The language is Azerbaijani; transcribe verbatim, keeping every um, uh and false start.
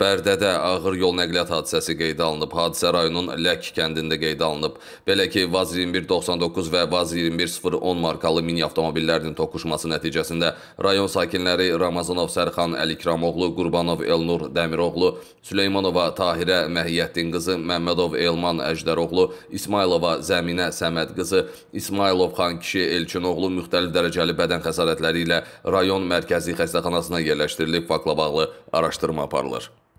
Bərdədə ağır yol nəqliyyat hadisəsi qeydə alınıb. Hadisə rayonun Lək kəndində qeydə alınıb. Belə ki, Vaz iyirmi bir doxsan doqquz və Vaz iyirmi bir sıfır on markalı mini avtomobillərinin toqquşması nəticəsində rayon sakinləri Ramazanov Sərxan Əlikramoğlu, Qurbanov Elnur Dəmiroğlu, Süleymanova Tahirə Məhiyyətdin qızı, Məmmədov Elman Əjdəroğlu, İsmailova Zəminə Səməd qızı, İsmailov xan kişi Elçinoğlu müxtəlif dərəcəli bədən xəsarətləri ilə rayon mərkəzi xəstəxanasına yerləşdirilib. Faktla bağlı araşdırma aparılır.